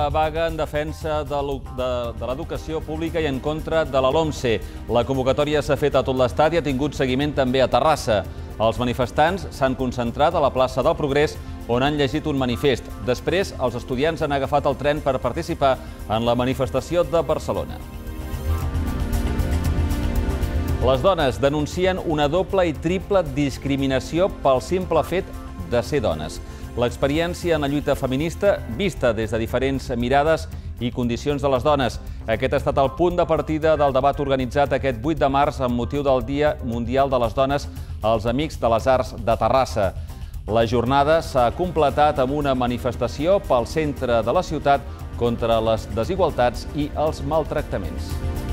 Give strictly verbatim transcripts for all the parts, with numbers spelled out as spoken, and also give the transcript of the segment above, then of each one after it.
de vaga en defensa de l'educació pública i en contra de la LOMCE. La convocatòria s'ha fet a tot l'Estat i ha tingut seguiment també a Terrassa. Els manifestants s'han concentrat a la plaça del Progrés, on han llegit un manifest. Després, els estudiants han agafat el tren per participar en la manifestació de Barcelona. Les dones denuncien una doble i triple discriminació pel simple fet de ser dones. L'experiència en la lluita feminista vista des de diferents mirades i condicions de les dones. Aquest ha estat el punt de partida del debat organitzat aquest vuit de març amb motiu del Dia Mundial de les Dones als Amics de les Arts de Terrassa. La jornada s'ha completat amb una manifestació pel centre de la ciutat contra les desigualtats i els maltractaments.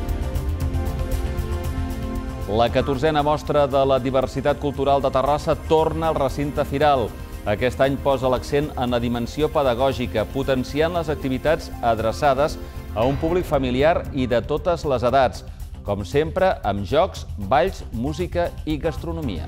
La catorzena mostra de la diversitat cultural de Terrassa torna al recinte firal. Aquest any posa l'accent en la dimensió pedagògica, potenciant les activitats adreçades a un públic familiar i de totes les edats, com sempre amb jocs, balls, música i gastronomia.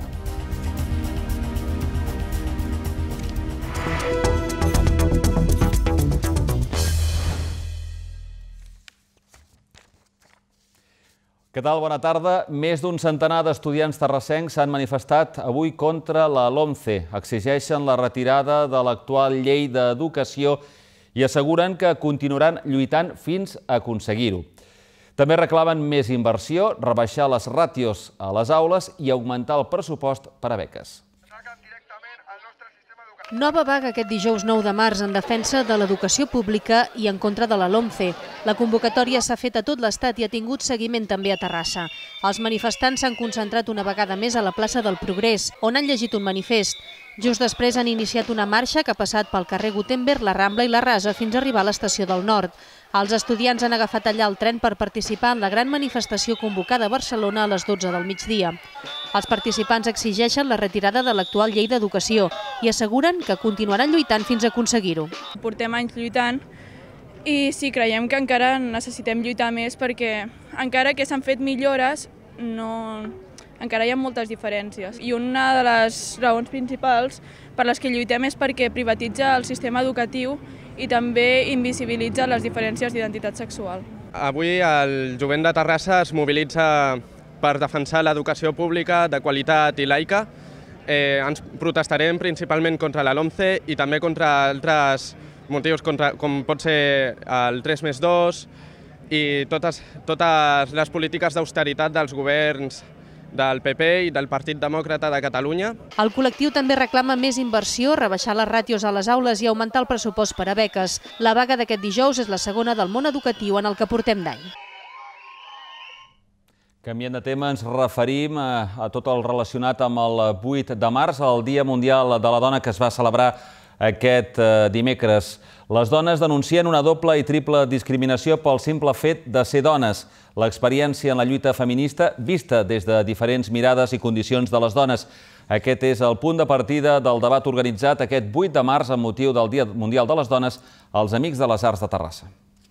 Què tal? Bona tarda. Més d'un centenar d'estudiants terrassencs s'han manifestat avui contra la LOMCE. Exigeixen la retirada de l'actual llei d'educació i asseguren que continuaran lluitant fins a aconseguir-ho. També reclamen més inversió, rebaixar les ràtios a les aules i augmentar el pressupost per a beques. Nova vaga aquest dijous nou de març en defensa de l'educació pública i en contra de la LOMCE. La convocatòria s'ha fet a tot l'Estat i ha tingut seguiment també a Terrassa. Els manifestants s'han concentrat una vegada més a la plaça del Progrés, on han llegit un manifest. Just després han iniciat una marxa que ha passat pel carrer Gutenberg, la Rambla i la Rasa fins a arribar a l'estació del Nord. Els estudiants han agafat allà el tren per participar en la gran manifestació convocada a Barcelona a les dotze del migdia. Els participants exigeixen la retirada de l'actual llei d'educació i asseguren que continuaran lluitant fins a aconseguir-ho. Portem anys lluitant i sí, creiem que encara necessitem lluitar més perquè encara que s'han fet millores, no... encara hi ha moltes diferències. I una de les raons principals per les que lluitem és perquè privatitza el sistema educatiu i també invisibilitza les diferències d'identitat sexual. Avui el jovent de Terrassa es mobilitza per defensar l'educació pública de qualitat i laica. Eh, ens protestarem principalment contra la LOMCE i també contra altres motius, contra, com pot ser el tres més dos i totes, totes les polítiques d'austeritat dels governs del P P i del Partit Demòcrata de Catalunya. El col·lectiu també reclama més inversió, rebaixar les ràtios a les aules i augmentar el pressupost per a beques. La vaga d'aquest dijous és la segona del món educatiu en el que portem d'any. Canviant de tema, ens referim a, a tot el relacionat amb el vuit de març, el Dia Mundial de la Dona que es va celebrar aquest eh, dimecres. Les dones denuncien una doble i triple discriminació pel simple fet de ser dones. L'experiència en la lluita feminista vista des de diferents mirades i condicions de les dones. Aquest és el punt de partida del debat organitzat aquest vuit de març amb motiu del Dia Mundial de les Dones als Amics de les Arts de Terrassa.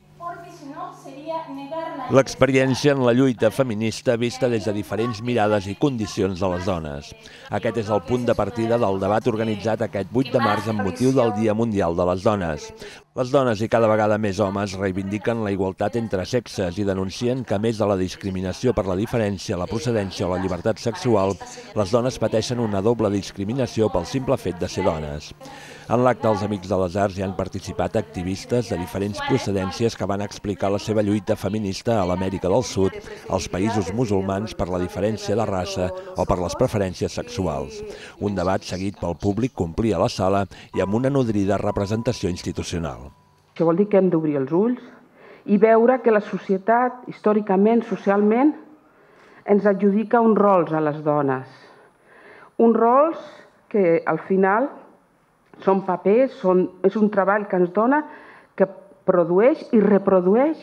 L'experiència en la lluita feminista vista des de diferents mirades i condicions de les dones. Aquest és el punt de partida del debat organitzat aquest vuit de març amb motiu del Dia Mundial de les Dones. Les dones i cada vegada més homes reivindiquen la igualtat entre sexes i denuncien que, a més de la discriminació per la diferència, la procedència o la llibertat sexual, les dones pateixen una doble discriminació pel simple fet de ser dones. En l'acte, els Amics de les Arts hi han participat activistes de diferents procedències que van explicar la seva lluita feminista a l'Amèrica del Sud, als països musulmans per la diferència de raça o per les preferències sexuals. Un debat seguit pel públic que omplia la sala i amb una nodrida representació institucional. Això vol dir que hem d'obrir els ulls i veure que la societat, històricament, socialment, ens adjudica uns rols a les dones. Uns rols que, al final, són papers, són, és un treball que ens dona, que produeix i reprodueix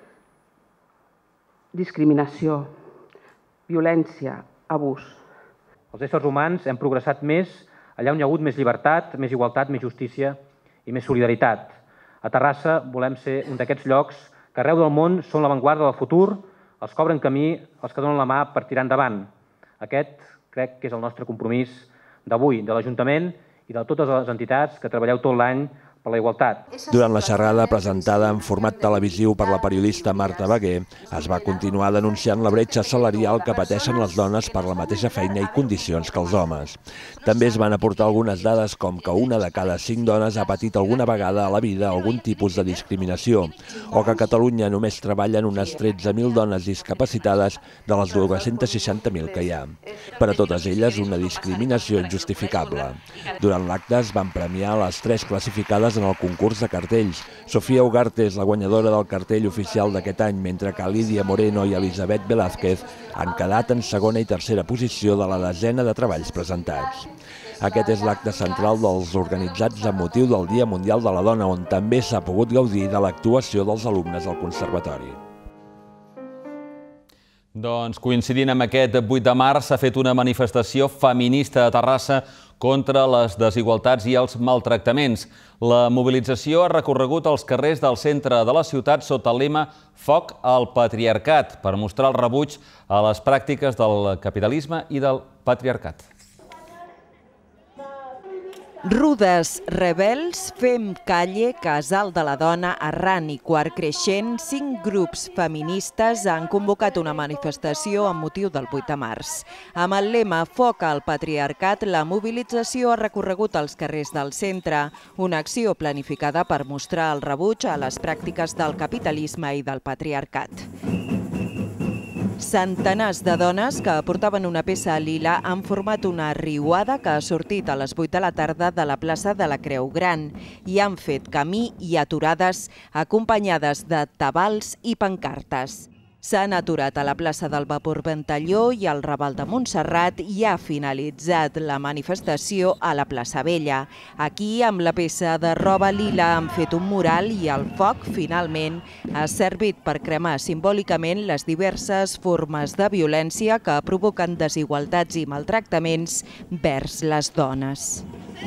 discriminació, violència, abús. Els éssers humans hem progressat més allà on hi ha hagut més llibertat, més igualtat, més justícia i més solidaritat. A Terrassa volem ser un d'aquests llocs que arreu del món són l'avantguarda del futur, els que obren camí, els que donen la mà per tirar endavant. Aquest crec que és el nostre compromís d'avui, de l'Ajuntament i de totes les entitats que treballeu tot l'any per la igualtat. Durant la xerrada presentada en format televisiu per la periodista Marta Baguer, es va continuar denunciant la bretxa salarial que pateixen les dones per la mateixa feina i condicions que els homes. També es van aportar algunes dades com que una de cada cinc dones ha patit alguna vegada a la vida algun tipus de discriminació, o que a Catalunya només treballen unes tretze mil dones discapacitades de les dues-centes seixanta mil que hi ha. Per a totes elles, una discriminació injustificable. Durant l'acte es van premiar les tres classificades en el concurs de cartells. Sofia Ugarte és la guanyadora del cartell oficial d'aquest any, mentre que Lídia Moreno i Elisabet Velázquez han quedat en segona i tercera posició de la desena de treballs presentats. Aquest és l'acte central dels organitzats amb motiu del Dia Mundial de la Dona, on també s'ha pogut gaudir de l'actuació dels alumnes del Conservatori. Doncs coincidint amb aquest vuit de març s'ha fet una manifestació feminista a Terrassa contra les desigualtats i els maltractaments. La mobilització ha recorregut els carrers del centre de la ciutat sota el lema Foc al patriarcat, per mostrar el rebuig a les pràctiques del capitalisme i del patriarcat. Rudes, rebels, Fem Calle, Casal de la Dona, Arran i Quart Creixent, cinc grups feministes han convocat una manifestació amb motiu del vuit de març. Amb el lema Foc al patriarcat, la mobilització ha recorregut els carrers del centre, una acció planificada per mostrar el rebuig a les pràctiques del capitalisme i del patriarcat. Centenars de dones que portaven una peça lila han format una riuada que ha sortit a les vuit de la tarda de la plaça de la Creu Gran i han fet camí i aturades acompanyades de tabals i pancartes. S'han aturat a la plaça del Vapor Ventalló i al Raval de Montserrat i ha finalitzat la manifestació a la plaça Vella. Aquí, amb la peça de roba lila, han fet un mural i el foc, finalment, ha servit per cremar simbòlicament les diverses formes de violència que provoquen desigualtats i maltractaments vers les dones.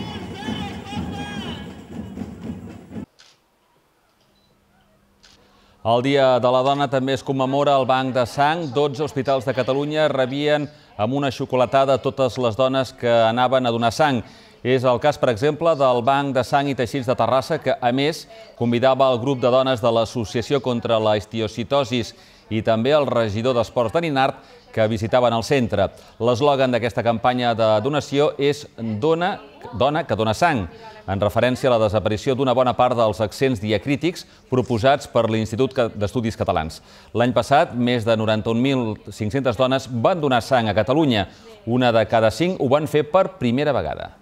El Dia de la Dona també es commemora el Banc de Sang. dotze hospitals de Catalunya rebien amb una xocolatada totes les dones que anaven a donar sang. És el cas, per exemple, del Banc de Sang i Teixits de Terrassa, que, a més, convidava el grup de dones de l'Associació contra la Histiocytosis i també el regidor d'Esports de Ninart, que visitaven el centre. L'eslògan d'aquesta campanya de donació és Dona, dona que dona sang, en referència a la desaparició d'una bona part dels accents diacrítics proposats per l'Institut d'Estudis Catalans. L'any passat, més de noranta-un mil cinc-centes dones van donar sang a Catalunya. Una de cada cinc ho van fer per primera vegada.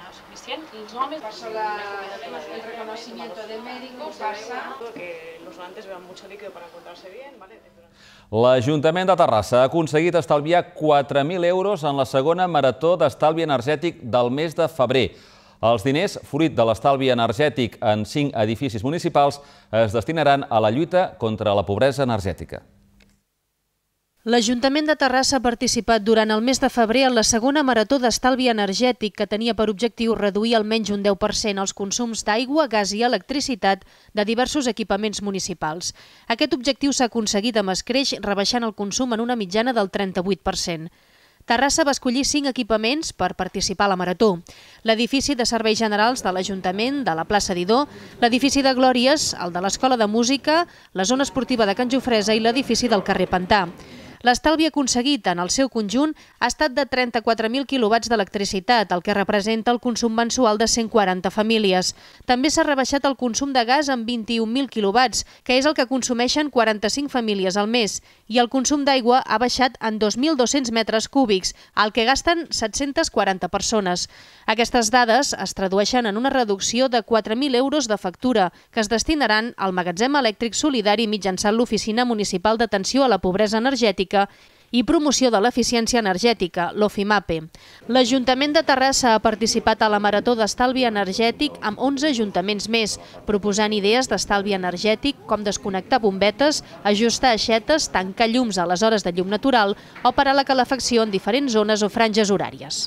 Los hombres pasa la, el reconocimiento del médico, pasa que los donantes beban mucho líquido para encontrarse bien, ¿vale? L'Ajuntament de Terrassa ha aconseguit estalviar quatre mil euros en la segona marató d'estalvi energètic del mes de febrer. Els diners, fruit de l'estalvi energètic en cinc edificis municipals, es destinaran a la lluita contra la pobresa energètica. L'Ajuntament de Terrassa ha participat durant el mes de febrer en la segona marató d'estalvi energètic que tenia per objectiu reduir almenys un deu per cent els consums d'aigua, gas i electricitat de diversos equipaments municipals. Aquest objectiu s'ha aconseguit amb escreix, rebaixant el consum en una mitjana del trenta-vuit per cent. Terrassa va escollir cinc equipaments per participar a la marató. L'edifici de serveis generals de l'Ajuntament, de la plaça Didó, l'edifici de Glòries, el de l'Escola de Música, la zona esportiva de Can Jofresa i l'edifici del carrer Pantà. L'estalvi aconseguit en el seu conjunt ha estat de trenta-quatre mil quilowatts d'electricitat, el que representa el consum mensual de cent quaranta famílies. També s'ha rebaixat el consum de gas en vint-i-un mil quilowatts, que és el que consumeixen quaranta-cinc famílies al mes, i el consum d'aigua ha baixat en dos mil dos-cents metres cúbics, el que gasten set-centes quaranta persones. Aquestes dades es tradueixen en una reducció de quatre mil euros de factura, que es destinaran al magatzem elèctric solidari mitjançant l'Oficina Municipal d'Atenció a la Pobresa Energètica i Promoció de l'Eficiència Energètica, l'OFIMAPE. L'Ajuntament de Terrassa ha participat a la Marató d'Estalvi Energètic amb onze ajuntaments més, proposant idees d'estalvi energètic com desconnectar bombetes, ajustar aixetes, tancar llums a les hores de llum natural o parar la calefacció en diferents zones o franges horàries.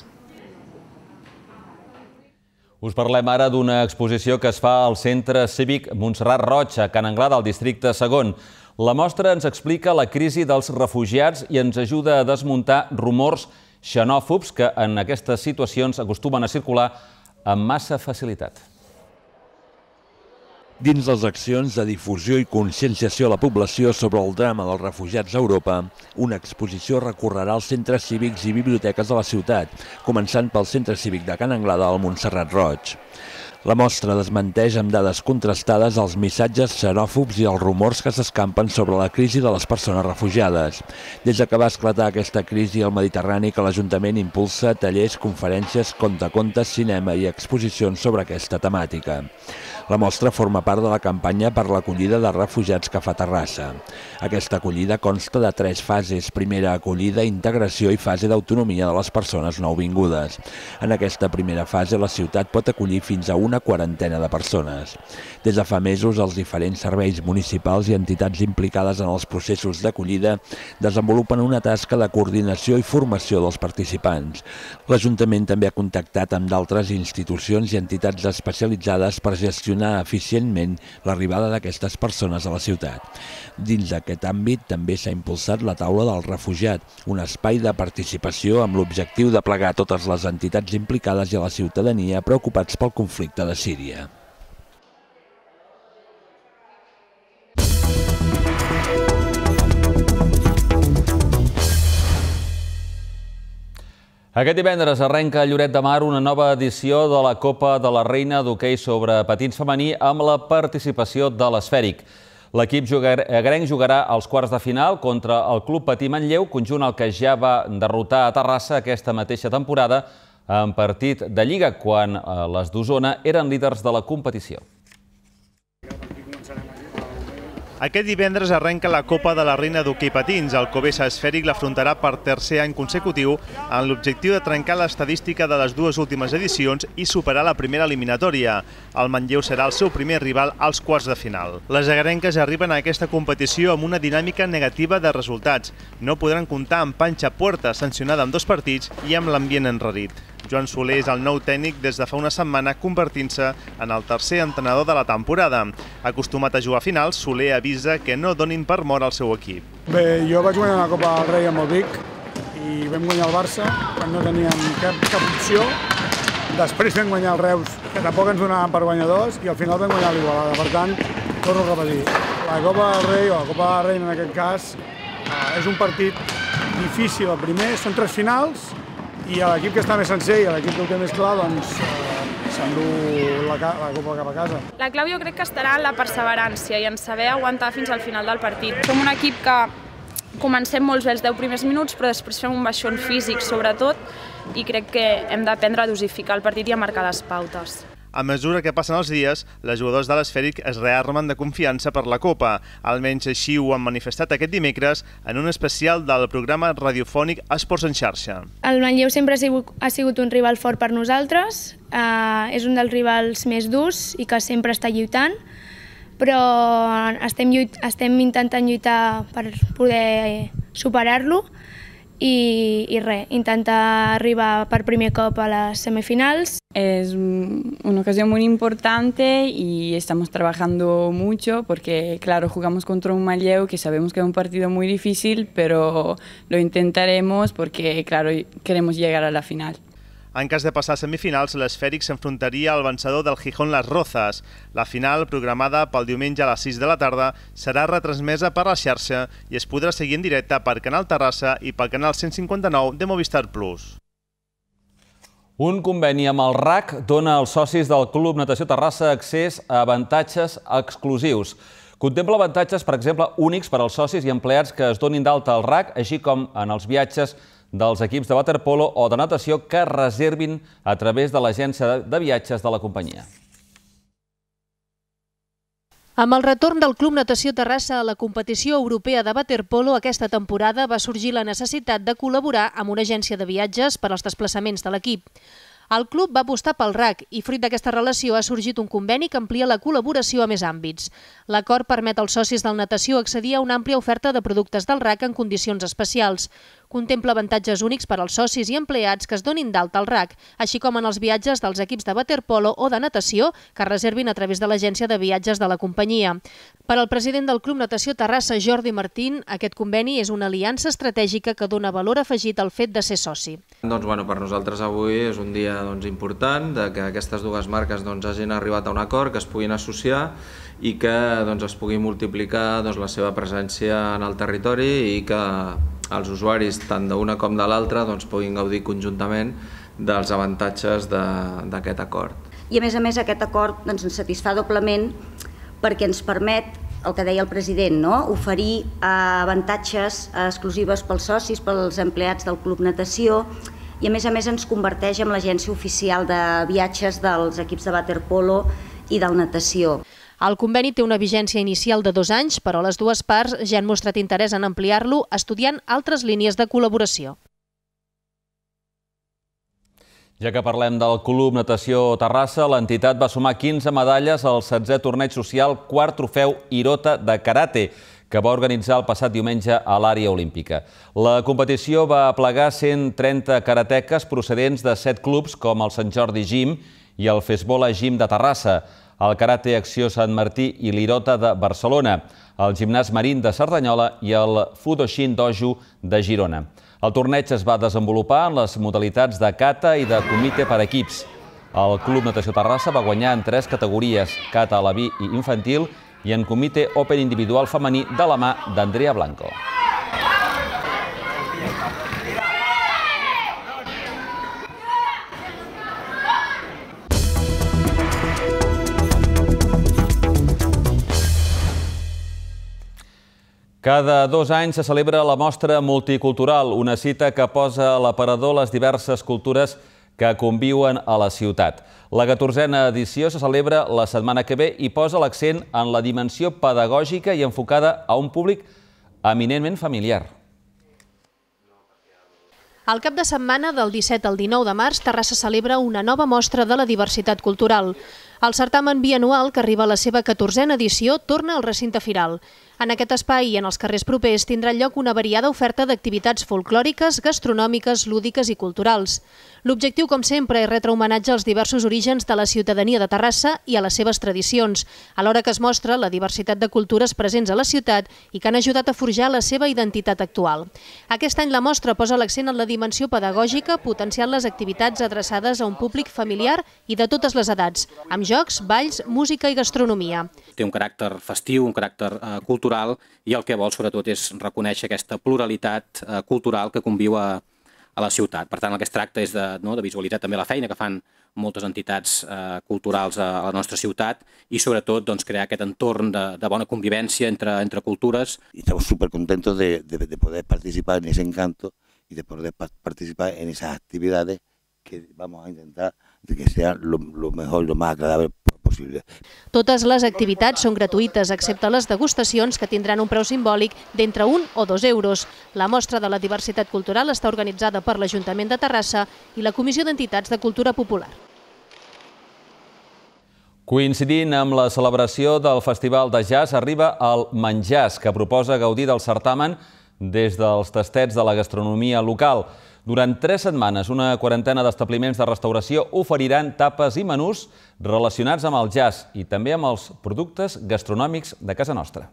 Us parlem ara d'una exposició que es fa al Centre Cívic Montserrat Roig, a Can Anglà del districte segon. La mostra ens explica la crisi dels refugiats i ens ajuda a desmuntar rumors xenòfobs que en aquestes situacions acostumen a circular amb massa facilitat. Dins les accions de difusió i conscienciació a la població sobre el drama dels refugiats a Europa, una exposició recorrerà els centres cívics i biblioteques de la ciutat, començant pel Centre Cívic de Can Anglada al Montserrat Roig. La mostra desmenteix amb dades contrastades els missatges xenòfobs i els rumors que s'escampen sobre la crisi de les persones refugiades. Des que va esclatar aquesta crisi al Mediterrani, que l'Ajuntament impulsa tallers, conferències, contacontes, cinema i exposicions sobre aquesta temàtica. La mostra forma part de la campanya per l'acollida de refugiats que fa Terrassa. Aquesta acollida consta de tres fases: primera acollida, integració i fase d'autonomia de les persones nouvingudes. En aquesta primera fase, la ciutat pot acollir fins a una quarantena de persones. Des de fa mesos, els diferents serveis municipals i entitats implicades en els processos d'acollida desenvolupen una tasca de coordinació i formació dels participants. L'Ajuntament també ha contactat amb d'altres institucions i entitats especialitzades per gestionar eficientment l'arribada d'aquestes persones a la ciutat. Dins d'aquest àmbit també s'ha impulsat la Taula del Refugiat, un espai de participació amb l'objectiu de plegar totes les entitats implicades i a la ciutadania preocupats pel conflicte de Síria. Aquest divendres arrenca a Lloret de Mar una nova edició de la Copa de la Reina d'hoquei sobre patins femení amb la participació de l'Esfèric. L'equip agrenc jugarà als quarts de final contra el Club Patí Manlleu, conjunt al que ja va derrotar a Terrassa aquesta mateixa temporada en partit de Lliga, quan les d'Osona eren líders de la competició. Aquest divendres arrenca la Copa de la Reina d'hoquei patins. El Covesa Esfèric l'afrontarà per tercer any consecutiu amb l'objectiu de trencar l'estadística de les dues últimes edicions i superar la primera eliminatòria. El Manlleu serà el seu primer rival als quarts de final. Les agrenques arriben a aquesta competició amb una dinàmica negativa de resultats. No podran comptar amb Panxa Puerta, sancionada amb dos partits, i amb l'ambient enrarit. Joan Soler és el nou tècnic des de fa una setmana, convertint-se en el tercer entrenador de la temporada. Acostumat a jugar a finals, Soler avisa que no donin per mort al seu equip. Bé, jo vaig guanyar la Copa del Rei amb el Vic i vam guanyar el Barça, quan no teníem cap, cap opció. Després vam guanyar el Reus, que tampoc ens donaven per guanyadors, i al final vam guanyar l'Igualada. Per tant, torno a repetir, la Copa del Rei, o la Copa de la Reina en aquest cas, és un partit difícil. El primer són tres finals, i l'equip que està més sencer i l'equip que ho té més clar, doncs s'endú la, la Copa cap a casa. La clau jo crec que estarà en la perseverància i en saber aguantar fins al final del partit. Som un equip que comencem molt bé els deu primers minuts, però després fem un baixón físic sobretot, i crec que hem d'aprendre a dosificar el partit i a marcar les pautes. A mesura que passen els dies, les jugadors de l'Esfèric es rearmen de confiança per la Copa. Almenys així ho han manifestat aquest dimecres en un especial del programa radiofònic Esports en xarxa. El Manlleu sempre ha sigut, ha sigut un rival fort per nosaltres, eh, és un dels rivals més durs i que sempre està lluitant, però estem, lluit, estem intentant lluitar per poder superar-lo. Y, y re, intentar arribar per primer cop a las semifinals. Es una ocasión muy importante y estamos trabajando mucho porque, claro, jugamos contra un Manlleu que sabemos que es un partido muy difícil, pero lo intentaremos porque, claro, queremos llegar a la final. En cas de passar a semifinals, l'Esfèric s'enfrontaria al vencedor del Gijón Las Rozas. La final, programada pel diumenge a les sis de la tarda, serà retransmesa per la xarxa i es podrà seguir en directe per Canal Terrassa i pel canal cent cinquanta-nou de Movistar Plus. Un conveni amb el R A C dona als socis del Club Natació Terrassa accés a avantatges exclusius. Contempla avantatges, per exemple, únics per als socis i empleats que es donin d'alta al R A C, així com en els viatges dels equips de waterpolo o de natació que reservin a través de l'agència de viatges de la companyia. Amb el retorn del Club Natació Terrassa a la competició europea de waterpolo, aquesta temporada va sorgir la necessitat de col·laborar amb una agència de viatges per als desplaçaments de l'equip. El club va apostar pel R A C i, fruit d'aquesta relació, ha sorgit un conveni que amplia la col·laboració a més àmbits. L'acord permet als socis del natació accedir a una àmplia oferta de productes del R A C en condicions especials. Contempla avantatges únics per als socis i empleats que es donin d'alta al R A C, així com en els viatges dels equips de waterpolo o de natació que es reservin a través de l'agència de viatges de la companyia. Per al president del Club Natació Terrassa, Jordi Martín, aquest conveni és una aliança estratègica que dona valor afegit al fet de ser soci. Doncs, bueno, per nosaltres avui és un dia doncs, important de que aquestes dues marques doncs, hagin arribat a un acord, que es puguin associar i que doncs, es pugui multiplicar doncs, la seva presència en el territori i que els usuaris tant d'una com de l'altra doncs, puguin gaudir conjuntament dels avantatges d'aquest acord. I a més a més aquest acord doncs, ens satisfà doblement perquè ens permet, el que deia el president, no? oferir eh, avantatges exclusives pels socis, pels empleats del Club Natació, i a més a més ens converteix en l'agència oficial de viatges dels equips de waterpolo i del natació. El conveni té una vigència inicial de dos anys, però les dues parts ja han mostrat interès en ampliar-lo estudiant altres línies de col·laboració. Ja que parlem del Club Natació Terrassa, l'entitat va sumar quinze medalles al setzè torneig social quart trofeu Irota de Karate, que va organitzar el passat diumenge a l'àrea olímpica. La competició va aplegar cent trenta karateques procedents de set clubs com el Sant Jordi Gym i el Fesbola Gym de Terrassa, el Karate Acció Sant Martí i l'Irota de Barcelona, el Gimnàs Marín de Cerdanyola i el Fudoshin Dojo de Girona. El torneig es va desenvolupar en les modalitats de kata i de comitè per equips. El Club Natació Terrassa va guanyar en tres categories, kata alaví i infantil, i en comitè open individual femení de la mà d'Andrea Blanco. Cada dos anys se celebra la Mostra Multicultural, una cita que posa a l'aparador les diverses cultures que conviuen a la ciutat. La catorzena edició se celebra la setmana que ve i posa l'accent en la dimensió pedagògica i enfocada a un públic eminentment familiar. Al cap de setmana del disset al dinou de març, Terrassa celebra una nova mostra de la diversitat cultural. El certamen bianual, que arriba a la seva catorzena edició, torna al recinte firal. En aquest espai i en els carrers propers tindrà lloc una variada oferta d'activitats folclòriques, gastronòmiques, lúdiques i culturals. L'objectiu, com sempre, és retre homenatge als diversos orígens de la ciutadania de Terrassa i a les seves tradicions, alhora que es mostra la diversitat de cultures presents a la ciutat i que han ajudat a forjar la seva identitat actual. Aquest any la mostra posa l'accent en la dimensió pedagògica, potenciant les activitats adreçades a un públic familiar i de totes les edats, amb jocs, balls, música i gastronomia. Té un caràcter festiu, un caràcter eh, cultural, i el que vol sobretot és reconèixer aquesta pluralitat eh, cultural que conviu a, a la ciutat. Per tant, el que es tracta és de, no, de visualitzar també la feina que fan moltes entitats eh, culturals a, a la nostra ciutat i sobretot doncs, crear aquest entorn de, de bona convivència entre, entre cultures. Y estamos súper contentos de, de, de poder participar en ese encanto y de poder participar en esas actividades que vamos a intentar de que sean lo, lo mejor, lo más agradable possible. Totes les activitats són gratuïtes, excepte les degustacions, que tindran un preu simbòlic d'entre un o dos euros. La mostra de la diversitat cultural està organitzada per l'Ajuntament de Terrassa i la Comissió d'Entitats de Cultura Popular. Coincidint amb la celebració del Festival de Jazz, arriba el Menjars, que proposa gaudir del certamen des dels tastets de la gastronomia local. Durant tres setmanes, una quarantena d'establiments de restauració oferiran tapes i menús relacionats amb el jazz i també amb els productes gastronòmics de casa nostra.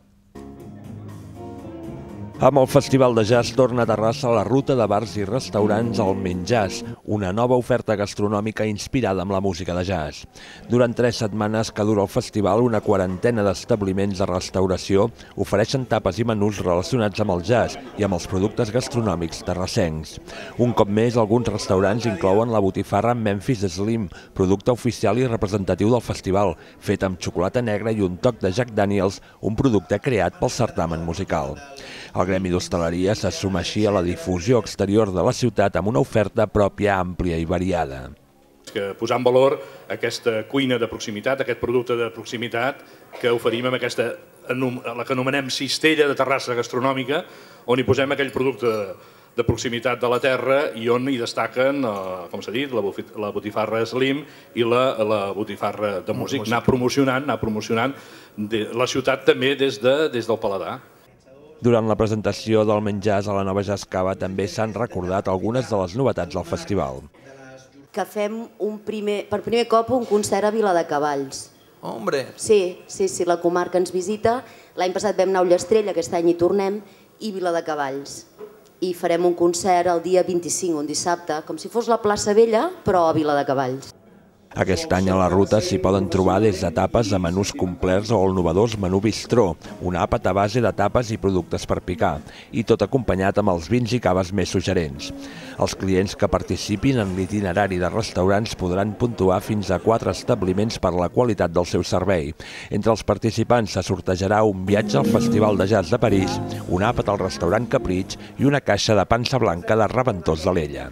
Amb el Festival de Jazz torna a Terrassa la ruta de bars i restaurants al Menjars, una nova oferta gastronòmica inspirada en la música de jazz. Durant tres setmanes que dura el festival, una quarantena d'establiments de restauració ofereixen tapes i menús relacionats amb el jazz i amb els productes gastronòmics terrassencs. Un cop més, alguns restaurants inclouen la botifarra Memphis Slim, producte oficial i representatiu del festival, fet amb xocolata negra i un toc de Jack Daniels, un producte creat pel certamen musical. El Gremi d'Hostaleria se suma així a la difusió exterior de la ciutat amb una oferta pròpia, àmplia i variada. Posar en valor aquesta cuina de proximitat, aquest producte de proximitat que oferim amb aquesta, la que anomenem cistella de terrassa gastronòmica, on hi posem aquell producte de proximitat de la terra i on hi destaquen, com s'ha dit, la botifarra Slim i la botifarra de músic. Anar promocionant, anar promocionant la ciutat també des del paladar. Durant la presentació del menjars a la nova Jazz Cava també s'han recordat algunes de les novetats del festival. Que fem un primer, per primer cop un concert a Viladecavalls. Hombre! Sí, sí, sí, la comarca ens visita. L'any passat vam anar a Ullastrell, aquest any hi tornem, i Viladecavalls. I farem un concert el dia vint-i-cinc, un dissabte, com si fos la plaça Vella, però a Viladecavalls. Aquest any a la ruta s'hi poden trobar des de tapes a menús complets o el novedós menú bistró, un àpat a base de tapes i productes per picar, i tot acompanyat amb els vins i caves més suggerents. Els clients que participin en l'itinerari de restaurants podran puntuar fins a quatre establiments per la qualitat del seu servei. Entre els participants se sortejarà un viatge al Festival de Jazz de París, un àpat al restaurant Capritx i una caixa de pansa blanca de Reventós d'Alella.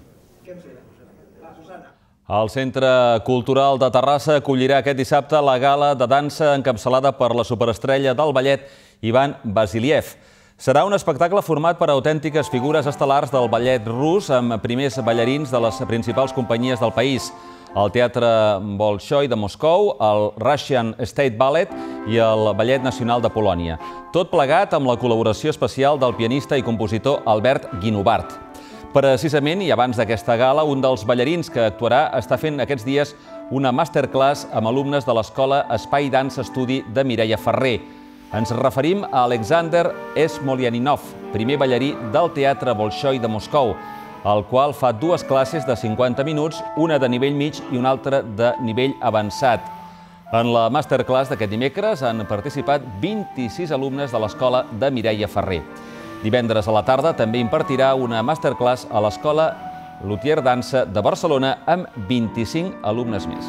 El Centre Cultural de Terrassa acollirà aquest dissabte la gala de dansa encapçalada per la superestrella del ballet Ivan Vasiliev. Serà un espectacle format per autèntiques figures estel·lars del ballet rus amb primers ballarins de les principals companyies del país, el Teatre Bolshoi de Moscou, el Russian State Ballet i el Ballet Nacional de Polònia. Tot plegat amb la col·laboració especial del pianista i compositor Albert Guinovart. Precisament, i abans d'aquesta gala, un dels ballarins que actuarà està fent aquests dies una masterclass amb alumnes de l'escola Espai Dance Estudi de Mireia Ferrer. Ens referim a Alexander Smolyaninov, primer ballarí del Teatre Bolshoi de Moscou, el qual fa dues classes de cinquanta minuts, una de nivell mig i una altra de nivell avançat. En la masterclass d'aquest dimecres han participat vint-i-sis alumnes de l'escola de Mireia Ferrer. Divendres a la tarda també impartirà una masterclass a l'Escola Luthier Dansa de Barcelona amb vint-i-cinc alumnes més.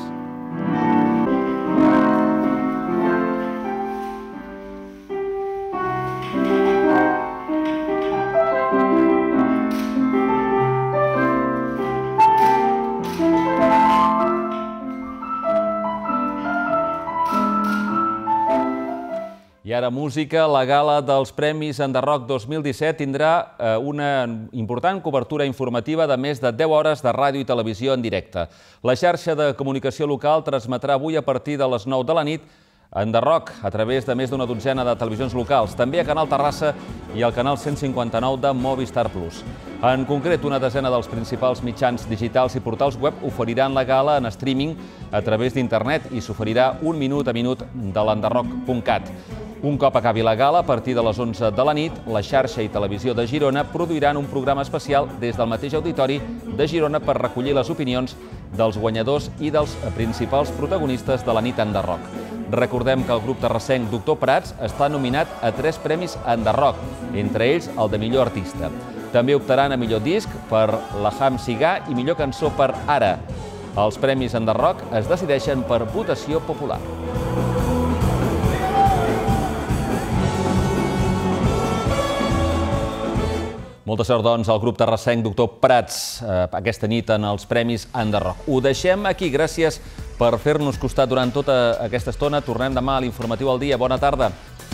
I ara música, la gala dels Premis Enderroc dos mil disset tindrà una important cobertura informativa de més de deu hores de ràdio i televisió en directe. La xarxa de comunicació local transmetrà avui a partir de les nou de la nit Enderroc a través de més d'una dotzena de televisions locals, també a Canal Terrassa i al canal cent cinquanta-nou de Movistar Plus. En concret, una desena dels principals mitjans digitals i portals web oferiran la gala en streaming a través d'internet i s'oferirà un minut a minut de l'enderroc punt cat. Un cop acabi la gala, a partir de les onze de la nit, la xarxa i televisió de Girona produiran un programa especial des del mateix auditori de Girona per recollir les opinions dels guanyadors i dels principals protagonistes de la nit Enderroc. Recordem que el grup terrassenc Doctor Prats està nominat a tres premis Enderroc, entre ells el de millor artista. També optaran a millor disc per Laham Sigah i millor cançó per Ara. Els premis Enderroc es decideixen per votació popular. Molta sort, doncs, al grup terrassenc Doctor Prats aquesta nit en els Premis Enderroc. Ho deixem aquí. Gràcies per fer-nos costat durant tota aquesta estona. Tornem demà a l'Informatiu al Dia. Bona tarda.